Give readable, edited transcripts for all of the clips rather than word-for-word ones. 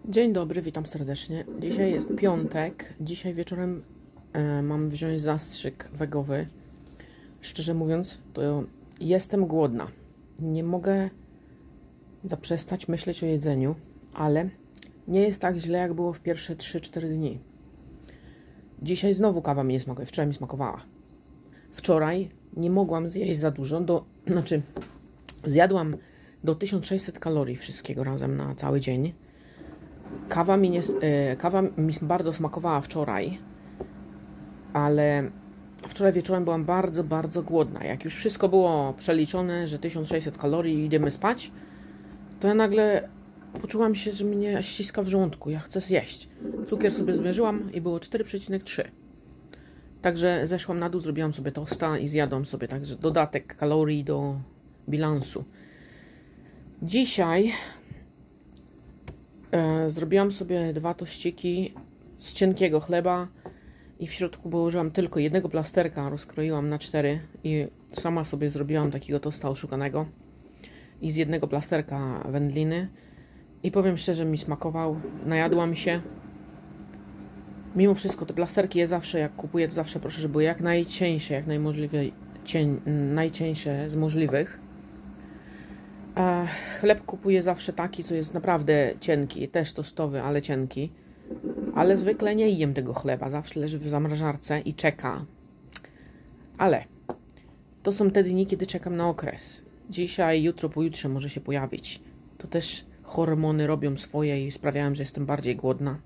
Dzień dobry, witam serdecznie. Dzisiaj jest piątek. Dzisiaj wieczorem mam wziąć zastrzyk wegowy. Szczerze mówiąc, to jestem głodna. Nie mogę zaprzestać myśleć o jedzeniu, ale nie jest tak źle, jak było w pierwsze 3-4 dni. Dzisiaj znowu kawa mi nie smakuje. Wczoraj mi smakowała. Wczoraj nie mogłam zjeść za dużo. Zjadłam do 1600 kalorii wszystkiego razem na cały dzień. Kawa mi bardzo smakowała wczoraj, ale wczoraj wieczorem byłam bardzo, bardzo głodna. Jak już wszystko było przeliczone, że 1600 kalorii i idziemy spać, to ja nagle poczułam się, że mnie ściska w żołądku. Ja chcę zjeść. Cukier sobie zmierzyłam i było 4,3. Także zeszłam na dół, zrobiłam sobie tosta i zjadłam sobie także dodatek kalorii do bilansu. Dzisiaj zrobiłam sobie 2 tościki z cienkiego chleba i w środku położyłam tylko jednego plasterka, rozkroiłam na 4 i sama sobie zrobiłam takiego tosta oszukanego i z jednego plasterka wędliny i powiem szczerze, mi smakował, najadłam się. Mimo wszystko te plasterki je zawsze, jak kupuję, to zawsze proszę, żeby były jak najcieńsze, jak najcieńsze z możliwych. Chleb kupuję zawsze taki, co jest naprawdę cienki, też tostowy, ale cienki. Ale zwykle nie jem tego chleba, zawsze leży w zamrażarce i czeka. Ale to są te dni, kiedy czekam na okres. Dzisiaj, jutro, pojutrze może się pojawić. To też hormony robią swoje i sprawiają, że jestem bardziej głodna.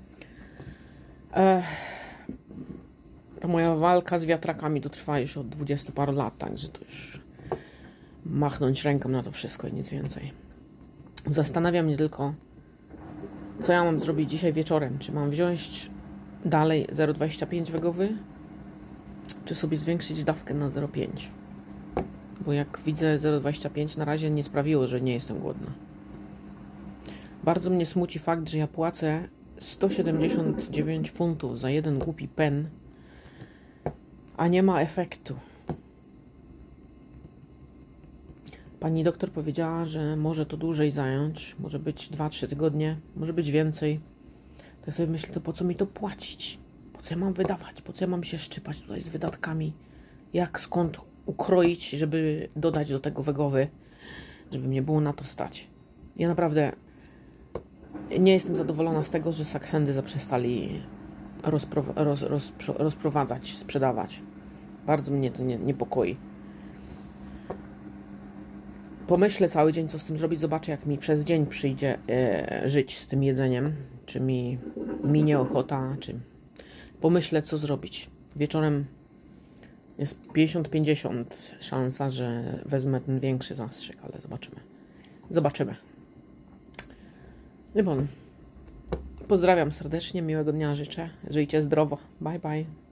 Ta moja walka z wiatrakami to trwa już od 20 paru lat, także to już machnąć ręką na to wszystko i nic więcej. Zastanawia mnie tylko, co ja mam zrobić dzisiaj wieczorem. Czy mam wziąć dalej 0,25 wegowy, czy sobie zwiększyć dawkę na 0,5. Bo jak widzę 0,25 na razie nie sprawiło, że nie jestem głodna. Bardzo mnie smuci fakt, że ja płacę 179 funtów za jeden głupi pen, a nie ma efektu. Pani doktor powiedziała, że może to dłużej zająć, może być 2-3 tygodnie, może być więcej. To ja sobie myślę, to po co mi to płacić? Po co ja mam wydawać? Po co ja mam się szczypać tutaj z wydatkami? Skąd ukroić, żeby dodać do tego wegowy, żeby mnie było na to stać? Ja naprawdę nie jestem zadowolona z tego, że Saksendy zaprzestali rozprowadzać, sprzedawać. Bardzo mnie to niepokoi. Pomyślę cały dzień, co z tym zrobić. Zobaczę, jak mi przez dzień przyjdzie żyć z tym jedzeniem. Czy mi minie ochota, czy pomyślę, co zrobić. Wieczorem jest 50-50 szansa, że wezmę ten większy zastrzyk, ale zobaczymy. Zobaczymy. Pozdrawiam serdecznie, miłego dnia życzę. Żyjcie zdrowo. Bye, bye.